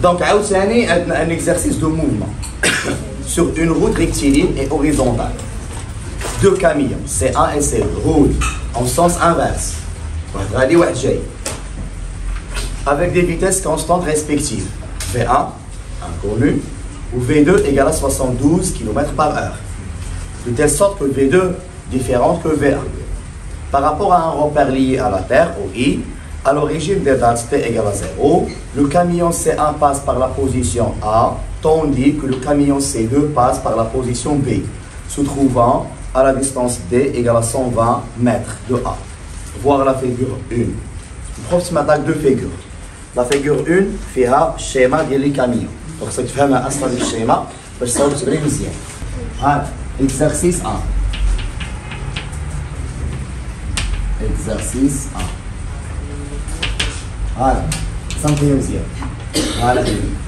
Donc, un exercice de mouvement sur une route rectiligne et horizontale. Deux camions, C1 et C2, roulent en sens inverse. Avec des vitesses constantes respectives. V1, inconnu, ou V2 égale à 72 km/h. De telle sorte que V2 différente que V1. Par rapport à un repère lié à la Terre, au I, à l'origine des dates T égale à 0, le camion C1 passe par la position A, tandis que le camion C2 passe par la position B, se trouvant à la distance D égale à 120 mètres de A. Voir la figure 1. Le prof m'attaque deux figures. La figure 1 fait un schéma des camions. Donc, ça fait un instant du schéma, parce que ça vous avez deuxième. Exercice 1. Exercice 1. Voilà, 51e. Voilà.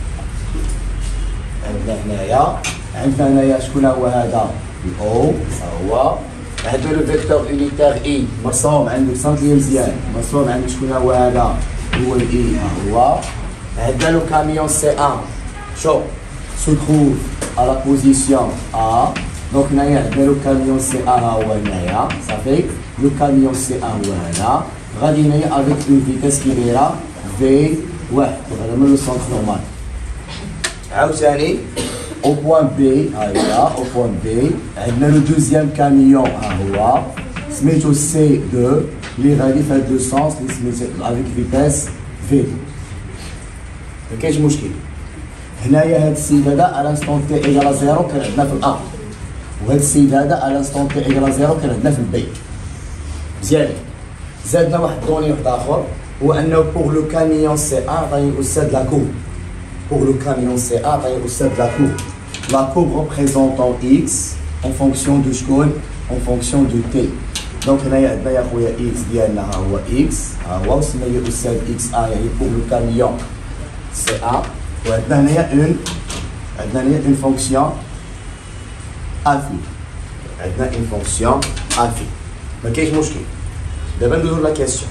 عندنا هنايا شكون هو هذا؟ الأو هو هذا لو فيكتور يونيتير إي مرسوم عنده 50 مزيان، مرسوم عنده شكون هو هذا؟ هو الإي هو هذا لو كاميون سي 1 شوف se trouve à la position A. Donc هنايا عندنا لو كاميون سي 1 ها هو هنايا صافي لو كاميون سي 1 هو هنا غادي هنايا افيك اون فيتاس كي دايره في 1 هذا من لو سونتر نورمال. عاوتاني au point B هاهي au point B عندنا لو دوزيام كاميون ها هو سميتو C2 اللي غادي في هاد لو سونس اللي سميتو افيك فيتاس في 2. ما كاينش مشكل. هنايا هاد السيد هذا على انستون تي ايكال 0 كان عندنا في الأ، وهاد السيد هذا على انستون تي ايكال 0 كان عندنا في البي. مزيان. زادنا واحد الدوني واحد اخر هو انه بوغ لو كاميون سي 1 عطاني الاستاذ لا كور. بوغ لو كاميون سي 1 عطاني الاستاذ لا كور. لا كور ريبريزونتون اكس en fonction de شكون؟ en fonction de t. دونك هنايا عندنا يا خويا اكس ديالنا ها هو اكس ها هو وسمى لي الاستاذ اكس ا يعني بوغ لو كاميون سي 1. وعندنا هنايا اون فونكسيون افي. عندنا اون فونكسيون افي. ما كاينش مشكل. دابا ندوزو لا كيسيون.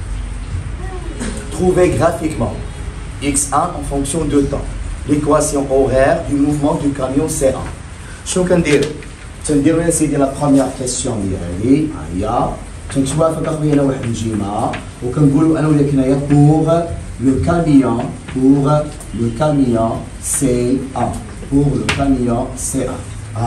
Trouvez graphiquement x1 en fonction de temps l'équation horaire du mouvement du camion C1. شنو كنديرو؟ تنديرو يا سيدي لا بروميير كيسيون ديالي ها هي تنتوافق اخويا على واحد الجيمه وكنقولوا انا وياك هنايا بوغ le camion C1 pour le camion C1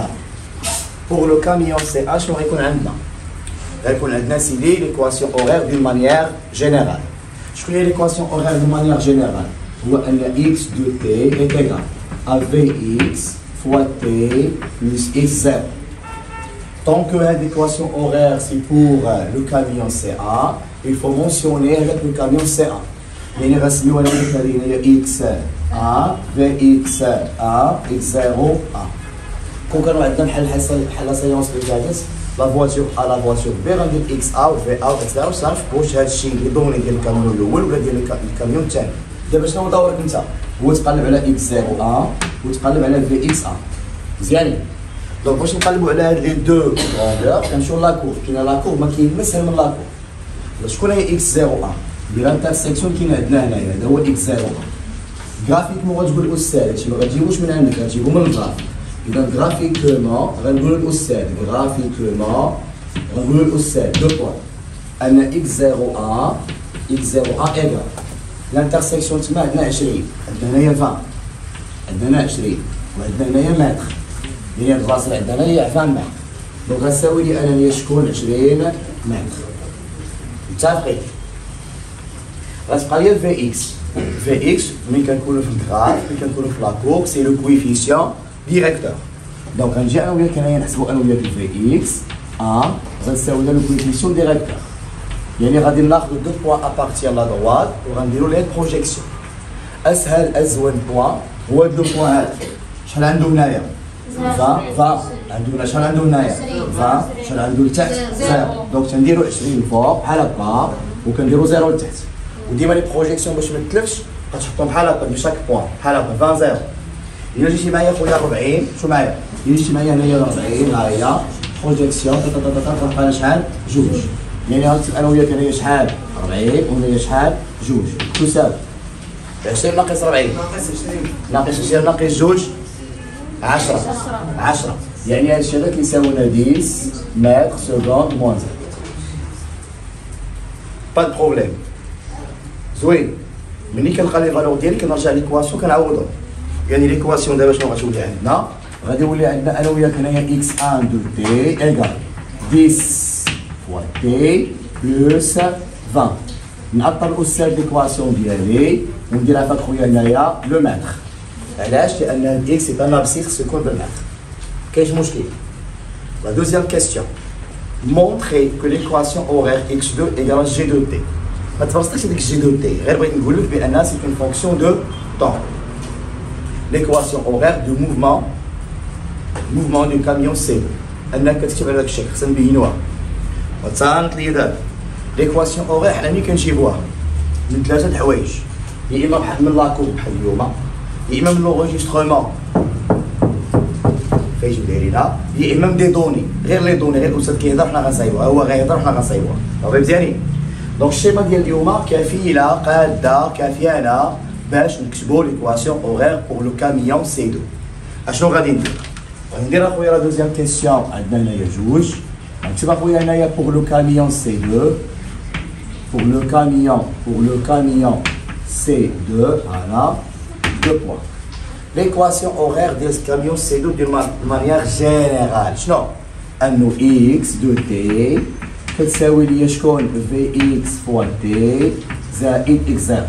pour le camion C1 شنو غيكون عندنا؟ غيكون عندنا سيدي ليكواسيون اوغير دون مانيير جينيرال. شكون هي ليكواسيون اوغير دون مانيير جينيرال؟ هو ان x de t est égal à vx fois t plus x0. Tant que l'équation horaire c'est pour le camion C1, il faut mentionner avec le camion C1. يعني غنسميوها لك هذه هي x a vx a x0 a. كون كانوا عندنا بحال لا سيونس اللي فاتت لا فواتور ا لا فواتور بي غندير اكس ا و في ا و اكس صافي واش هذا الشيء اللي دوني ديال الكاميون الاول ولا ديال الكاميون الثاني. دابا شنو دورك انت؟ هو تقلب على اكس 0 ا وتقلب على في اكس ا. مزيانين. دونك باش نقلبوا على هاد لي دو كوندور كنمشيو لاكور. كاينه لاكور ما كاين ما سهل من لاكور. شكون هي اكس 0 ا؟ ديال الانترسيكسيون كاين عندنا هنايا هذا هو اكس 0 ا. جرافيكمون غتقول الاستاذ هادشي ما غتجيبوش من عندك غتجيبو من الجرافيك. إذا جرافيكمون غنقولوا للأستاذ جرافيكمون غنقولوا للأستاذ دو بوان أن إكس 0 أ إيكال الانترسيكسيون تما عندنا 20 عندنا هنايا 20 عندنا 20 وعندنا هنايا متر هي البلاصة اللي عندنا هي 20 متر. دونك غتساوي لي أنا شكون 20 متر. متفقين؟ غتبقى لي في إكس. في إكس ملي كنكونو في الغراف ملي كنكونو في لاكور سي لو كويفيسيون ديريكتور. دونك غنجي انا وياك هنايا نحسبو انا وياك في اكس ا غنساوي لها لو كويفيسيون ديريكتور. يعني غادي ناخذ دو بوان ابارتير لا دوات وغنديرو ليه بروجيكسيون. اسهل ازون بوان هو هاد لو بوان هذا. شحال عنده هنايا؟ 20 عنده شحال عنده هنايا؟ 20 شحال عنده لتحت؟ 0. دونك تنديرو 20 فوق بحال هكا وكنديرو 0 لتحت. وديما لي بروجيكسيون باش ما تتلفش كتحطهم بحال هكا بشاك بوان بحال هكا 20 0. إلا جيتي معايا خويا 40 شو معايا؟ إلا جيتي معايا هنايا 40 ها هي بروجيكسيون كتبقى لنا شحال؟ جوج. يعني غنكتب أنا وياك هنايا شحال؟ 40 وهنايا شحال؟ جوج. تساوي 20 ناقص 40 ناقص 20 ناقص 2 10 يعني هاد الشيء هذا كيساوي لنا 10 متر سكوند موان زد. با دو بروبليم. زوين. ملي كنلقى لي فالور ديالي كنرجع ليكواسيون كنعوضهم. يعني ليكواسيون دابا شنو غتولي عندنا؟ غادي يولي عندنا انا وياك هنايا اكس 1 دو تي ايكال 10 فوا تي بلس 20. نعطل الاستاذ ليكواسيون ديالي ونديرها فهاد خويا هنايا لو متر. علاش؟ لان الاكس سي ان ابسيس سكون بالمتر. كاينش مشكل. La deuxième question. Montrer que l'équation horaire x2 égale g2t. ما تفرضتش هذيك g2t، غير بغيت نقول لك بان سي une fonction de temps. L'équation horaire du mouvement du camion C. انك كتكتب على هذاك الشكل خصنا نبينوها. وتصانت لي دابا. l'équation horaire حنا ملي كنجيبوها من ثلاثه د الحوايج. يا اما بحال من لاكور بحال اليوم، يا اما من لونجسترومون فاش دايرينها، يا اما من دي دوني، غير لي دوني، غير الاستاذ كيهضر حنا غنصايبوها، هو غيهضر حنا غنصايبوها. صافي مزيانين. دونك الشيما ديال اليوم كفيله قاده كافيانه باش نكتبوا ليكواسيون اوغير بور لو كاميون سي 2. اشنو غادي ندير؟ غادي ندير اخويا لا دوزيام كيسيون عندنا هنايا جوج، نكتب اخويا هنايا بور لو كاميون سي 2 pour le camion C2 voilà 2 points. L'équation horaire de ce camion C2 de manière générale شنو؟ انه x de t كتساوي لي شكون vx فوا t زائد x0.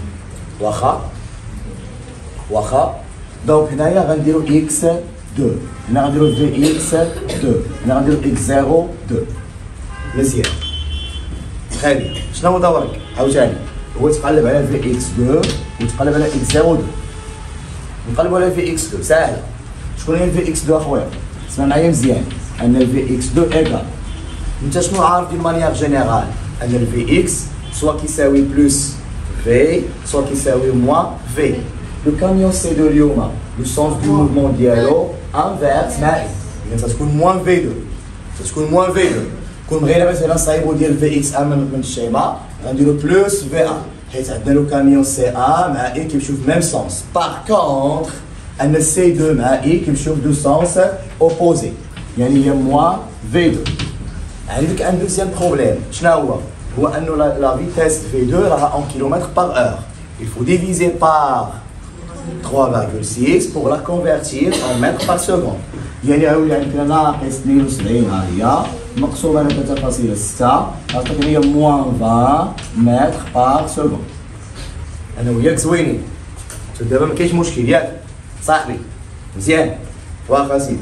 واخا دونك هنايا غنديرو x 2 هنا غنديرو vx 2 هنا غنديرو x0 2. مزيان. خالي شنو هو دورك؟ عاوتاني هو تقلب على في اكس 2 وتقلب على اكس 0 2. نقلبوا على في اكس 2 ساهله. شكون هي في اكس 2 اخويا؟ اسمع معايا مزيان ان في اكس 2 ايكال انت شنو عارف دي مانيير جينيرال ان الفي اكس سوا كيساوي بلس في سوا كيساوي موان في. لو كاميون سي 2 اليوم لو سونس دو موفمون ديالو انفيرس معي اذا تكون موان في 2 تكون موان في 2. كون غير مثلا صايبو ديال في اكس ان من الشيما غنديرو بلس في ان حيت عندنا لو كاميون سي ان مع اي كيمشيو في ميم سونس. باغ كونتر ان سي 2 مع اي كيمشيو في دو سونس اوبوزي يعني هي موان في 2. عندك ان دوزيام بروبليم شنو هو انه لا فيتيس في 2 راها اون كيلومتر باغ اور. il faut diviser par 3,6 pour la convertir en mètres par seconde. يعني غيولي عندنا ناقص 72 ها هي مقسومه على 3.6 غتعطيك هي موان 20 متر باغ سكوند. انا وياك زوينين دابا ما كاينش مشكل ياك صاحبي مزيان. واخا سيدي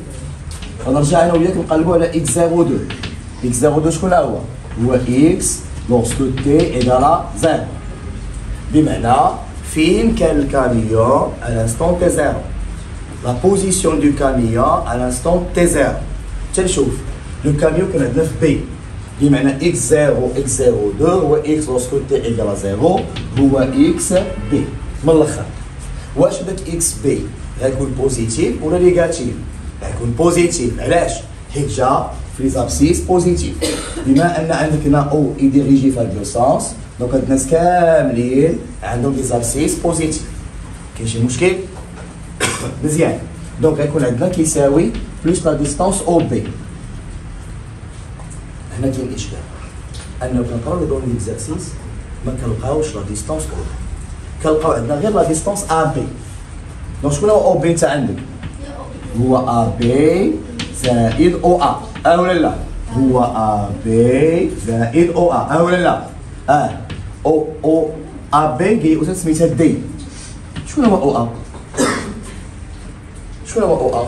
غنرجع انا وياك نقلبوا على اكس 02. اكس 02 شكون هو اكس لورسكو تي ايكالا 0 بمعنى فين كان الكاميون على انستون تي 0. La position du camion à l'instant T0. تنشوف لو كاميون كان عندنا في بي بمعنى x0 x02 هو x لوسكو t ايكال 0 هو x بي. من الاخر واش داك x بي غيكون بوزيتيف ولا نيجاتيف؟ غيكون بوزيتيف. علاش؟ حيت جا في ليزابسيس بوزيتيف بما ان عندك هنا او يديريجي في هاد لو سونس دونك هاد الناس كاملين عندهم ليزابسيس بوزيتيف. كاين شي مشكل؟ مزيان. دونك غيكون عندنا كيساوي بلوس لا ديستونس او بي. هنا كاين اشكال اننا كنقراو لي دون ليكزارسيس ما كنلقاوش لا ديستونس او بي، كنلقاو عندنا غير لا ديستونس ا بي. دونك شكون هو او بي تاع عندك؟ هو ا بي زائد او ا ولا لا؟ هو ا بي زائد او ا ولا لا؟ او ا بي كي سميتها دي. شكون هو او ا؟ شكون هو او ا؟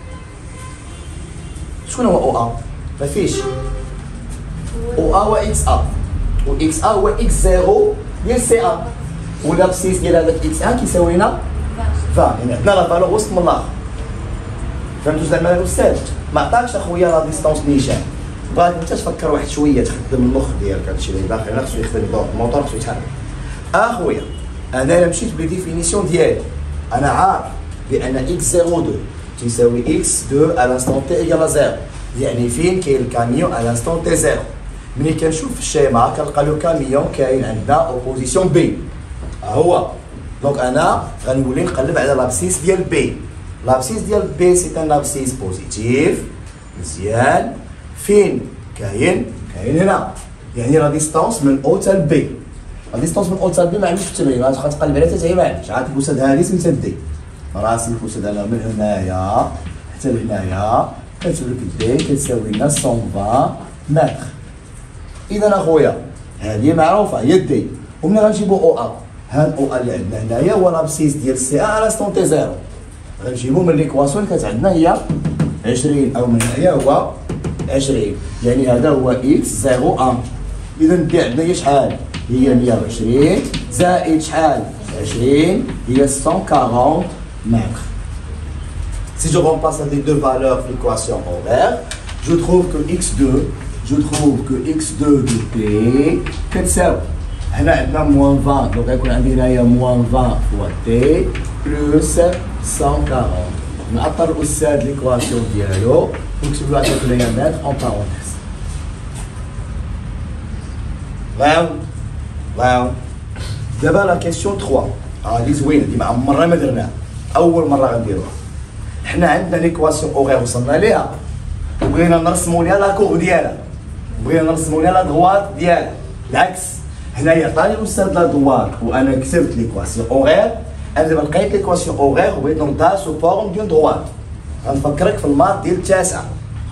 شكون هو او ا؟ ما فيش. او ا هو اكس ا و اكس ا هو اكس 0 ديال سي ا والابسيس ديال هذاك اكس ا كيساوي لنا 20. يعني عندنا لا فالور وسط من الاخر. فهمتوا زعما الاستاذ؟ ما عطاكش اخويا لا ديستونس نيشان، بغاك انت تفكر واحد شويه تخدم المخ ديالك. هادشي اللي باقي هنا خصو يخدم الموتور خصو يتحرك. اخويا انا الا مشيت بالديفينيسيون ديالي انا عارف بان اكس 02 تساوي اكس 2 على انستون تي ايكال 0 يعني فين كاين الكاميون على انستون تي 0. ملي كنشوف في الشيما كنلقى لو كاميون كاين عندنا اوبوزيسيون بي ها هو دونك انا غنولي نقلب على لابسيس ديال بي. لابسيس ديال بي سي ان لابسيس بوزيتيف. مزيان. فين كاين هنا، يعني لا ديستونس من او حتى بي. لا ديستونس من او حتى بي ما عنديش في التمرين، غتبقى تقلب عليها حتى هي ما عندكش. عاد الفساد هذه سميتها دي، راسي الفساد انا من هنايا حتى لهنايا كتقول لك دي كتساوي لنا 120 متر. اذا اخويا هذه معروفه هي دي، ومنين غنجيبو او ا؟ هاد او ا اللي عندنا هنايا هو لابسيس ديال سي ا على ستون تي زيرو. غنجيبو من ليكواسيون اللي كانت عندنا هي 20 او من هنايا هو 20، يعني هذا هو اكس 0 1. اذا دي عندنا هي شحال؟ هي 120 زائد شحال؟ 20 هي 140 mètres. Si je remplace les deux valeurs de l'équation horaire, je trouve que x2 de t كتساوي هنا عندنا موان 20، دونك غيكون عندي هنايا موان 20 فوا تي بلس 140. نعطر الاستاذ ليكواسيون ديالو ونكتب له عطيك ليا متر اون بارونتيز. واو دابا لا كيسيون 3 هادي زوينه، ديما عمرنا ما درناها، اول مره غنديروها. حنا عندنا ليكواسيون اوغير وصلنا ليها، بغينا نرسموا ليها لا كورب ديالها، بغينا نرسموا ليها لا دوات ديالها. بالعكس هنايا عطاني الاستاذ لا دوات وانا كتبت ليكواسيون اوغير، انا دابا لقيت ليكواسيون اوغير وبغيت نردها سو فورم ديال دوات. غنفكرك في الماط ديال التاسعه،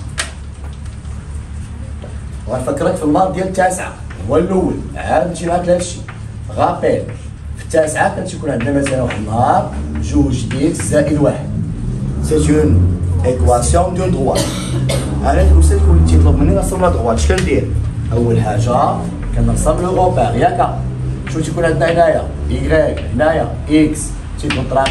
هو الاول. عاد نمشي معاك لهادشي غابيل. في التاسعه كتكون عندنا مثلا واحد النهار 2 اكس زائد 1. سي اون ايكواسيون دون دوات. انا الاستاذ كون تيطلب مني نرسم لا دوات، اش كندير؟ اول حاجه كنرسم لو روبير ياك. شنو تيكون عندنا هنايا؟ ايكغيك، هنايا اكس، تيكون طراق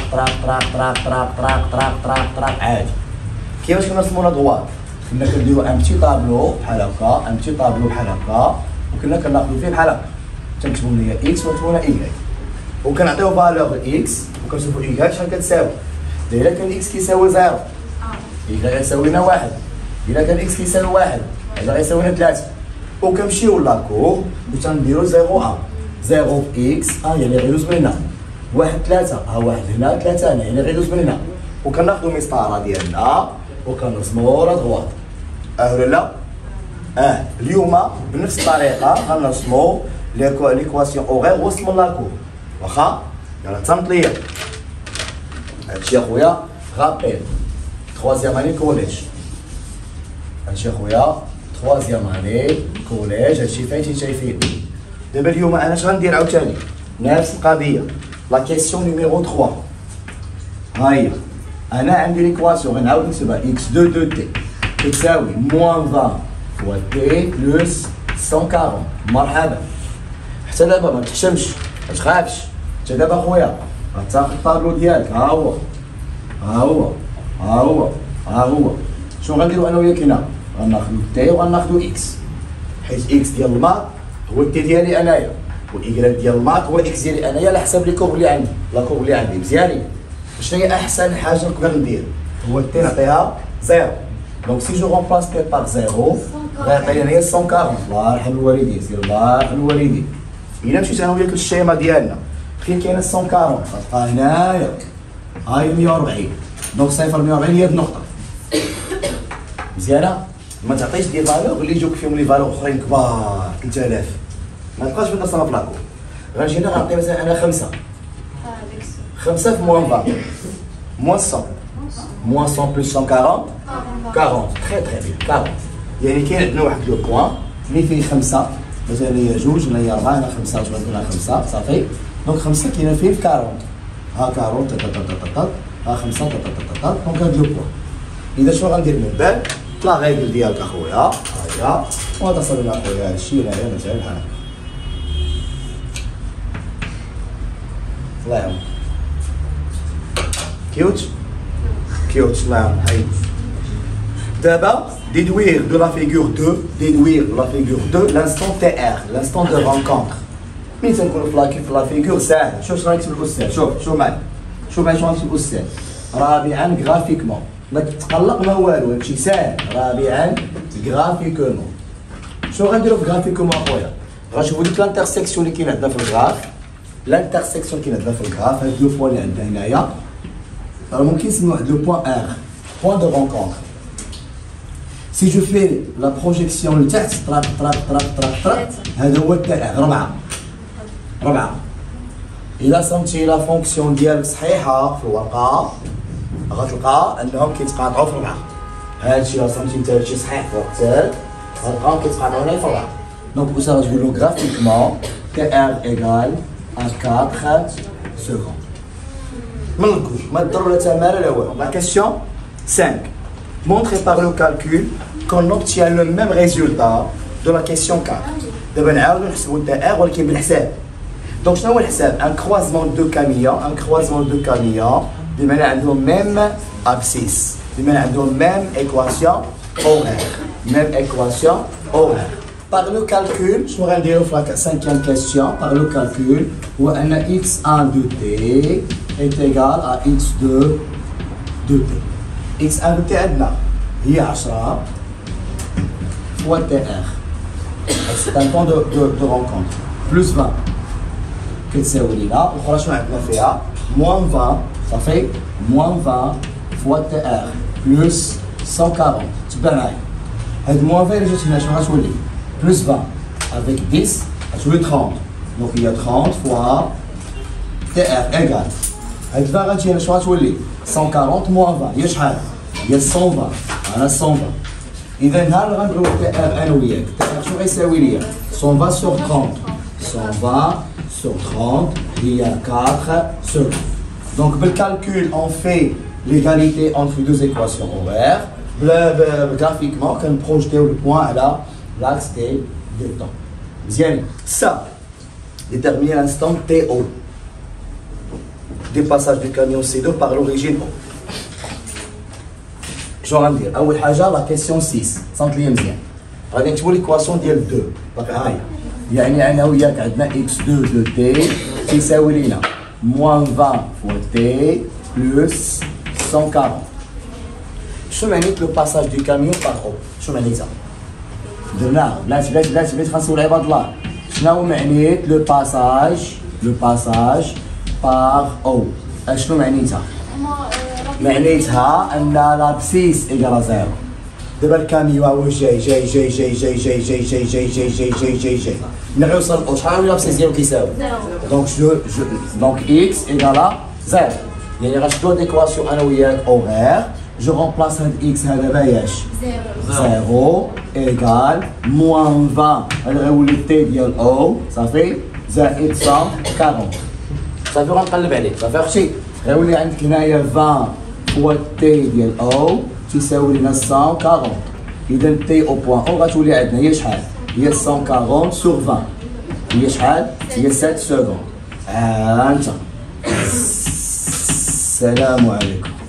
عادي. كيفاش كنرسمو لا دوات؟ كنا كنديرو ان بتي طابلو بحال هكا، وكنا كناخدو فيه بحال هكا، تنكتبو ليا اكس ونكتبو لنا ايكغيك، وكنعطيو فالور اكس وكنشوفو ايكغيك شحال كتساوي. الا كان اكس كيساوي 0 ايكغيك غيساوي لنا 1، الا كان اكس كيساوي 1 هذا غيساوي لنا 3. وكنمشيو لاكور وتنديرو 0 1 0 في اكس يعني غيدوز من هنا، 1 3 1 هنا 3 هنا يعني غيدوز من هنا، وكناخدو مسطره ديالنا وكنرسمو لا دوات. ولا لا؟ اليوم بنفس الطريقه غنرسمو ليكواسيون اوغير وسط من لاكور. واخا يلاه تصنت ليا هادشي اخويا غابيل troisième année كوليج. هادشي اخويا troisième année كوليج. هادشي فايتين شايفين. دابا اليوم انا اش غندير عاوتاني؟ نفس القضيه. لا كيسيون نيميرو 3 ها هي. انا عندي ليكواسيون غنعاود نكتبها اكس 2 دو تي كتساوي موان 20 فوا تي بلس 140. مرحبا. حتى دابا ما تحشمش ما تخافش. حتى دابا اخويا غتاخد الطابلو ديالك ها هو شنو غنديرو انا وياك هنا؟ غناخدو تي وغناخدو اكس، حيت اكس ديال الماط هو تي ديالي انايا، وايكغيك ديال الماط هو اكس ديالي انايا على حساب لي كورب اللي عندي. لا كورب اللي عندي مزيانين. شنو هي احسن حاجه نقدر ندير؟ هو التي نعطيها 0. دونك سي جو رومبلاس تي بار 0 غيعطيني هنايا 140. الله يرحم الوالدين، سير الله يرحم الوالدين. الا مشيت انا وياك للشيما ديالنا فين كاينه 140 غتلقى هنايا هاي 140. دونك 140 هي النقطه. مزيانه. ما تعطيش دي فالور اللي يجوك فيهم لي فالور اخرين كبار 3000 ما تبقاش بدا صنف لاكو. غنجي هنا غنعطي مثلا انا 5 في موان 20 موان 100 موان 100 بلس 140 40 تري بيان 40. يعني كاين عندنا واحد لو بوان اللي فيه 5 مثلا هي 2 هنا هي 4 هنا 5 غتكون 5 صافي. دونك 5 كاينه فيه في 40 ها 40 ها 5 دونك هاد لو بوان. اذا شنو غندير من بعد؟ لا غير ديالك اخويا ها هي وتصل لنا اخويا هادشي هنايا مثلا بحال هكا. الله يعاون. كيوت الله يعاون. حيد دابا déduire de la figure 2 l'instant TR l'instant de rencontre. مين تنكون في لا فيغور ساهل. شوف شنو غيكتب الاستاذ. شوف معايا شنو غيكتب الاستاذ. رابعا غرافيكمون ما تتقلق ما والو هادشي ساهل. رابعا غرافيكمون. شنو غنديرو في غرافيكمون اخويا؟ غنشوفو ديك لانترسيكسيون اللي كاينه عندنا في الغراف l'intersection qui est dans le graphe, deux fois les dernières. Alors, mon qui c'est le point R, point de rencontre. Si je fais la projection le texte, هذا هو التاء ربعة. إذا صمتي لا فونكسيون ديالك صحيحة في الورقة غتلقى أنهم كيتقاطعوا في ربعة. هذا الشيء إذا صمتي نتا هادشي صحيح في وقتك غتلقاهم كيتقاطعوا هنا في ربعة. دونك أستاذ تقول له graphiquement TR égale à 4 secondes. ما نلقوش ما تضر ولا تمارين لا والو. La question 5. Montrez par le calcul qu'on obtient le même résultat de la question 4. دابا نعاودو نحسبو التاء ولكن بالحساب. دونك شنو هو الحساب؟ ان كروازمون دو كاميون بمعنى عندهم ميم ابسيس، بمعنى عندهم ميم ايكواسيون اورير. Par le calcul, شنو غنديرو في la 5e question? Par le calcul هو ان x1 de t est égal à x2 de t. x1 de t عندنا هي 10 fois tr. C'est un temps de rencontre. Plus 20. كتساوي لينا الاخرى شنو عندنا فيها؟ موان 20 صافي موان 20 فوا تي ار بلس 140. تبع معايا هاد موان 20 اللي جات هنا شنو غتولي؟ بلس 20 افيك 10 غتولي 30. دونك هي 30 فوا تي ار ايكال هاد 20 غتجي هنا شنو غتولي؟ 140 موان 20 هي شحال؟ هي 120. انا 120. اذا نهار غنضرب تي ار انا وياك تي ار شنو غيساوي ليا؟ 120 sur 30 120 sur 30, il y a 4 secondes. Donc, le calcul, on fait l'égalité entre deux équations horaires. Graphiquement, quand on projette le point à l'axe des temps. Bien, ça, déterminer l'instant TO. Dépassage du camion C2 par l'origine O. Je vais dire, la question 6, centre liémien. On va dire l'équation ديال 2. يعني أنا وياك عندنا x2 de t تساوي لينا moins 20 fois t plus 140. شنو معنيت لو باساج دو كاميون باغ او؟ شنو معنيتها؟ درناها بلاتي خنسول عباد الله. شنو معنيت لو باساج باغ او؟ شنو معنيتها؟ معنيتها أن لابسيس إيكال زيرو. دابا الكاميو هو جاي ملي غيوصل او شحال ولا بسيس ديالو كيساوي؟ دونك اكس ايكالا زيرو. يعني غنشدو هاد ليكواسيون انا وياك اوغير جو رومبلاس هاد اكس هذا باياش؟ زيرو ايكال موان 20 هذا غيولي تي ديال او صافي زائد 140. صافي غنقلب عليه صافي اختي غيولي عندك هنايا 20 فوا تي ديال او تساوي لنا 140. اذا تي او بوان او غتولي عندنا هي شحال؟ هي 140 sur 20 هي شحال؟ هي 7 secondes. انت السلام عليكم.